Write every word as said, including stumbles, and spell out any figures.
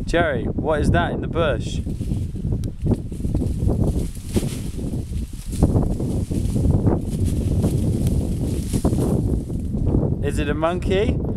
Jerry, what is that in the bush? Is it a monkey?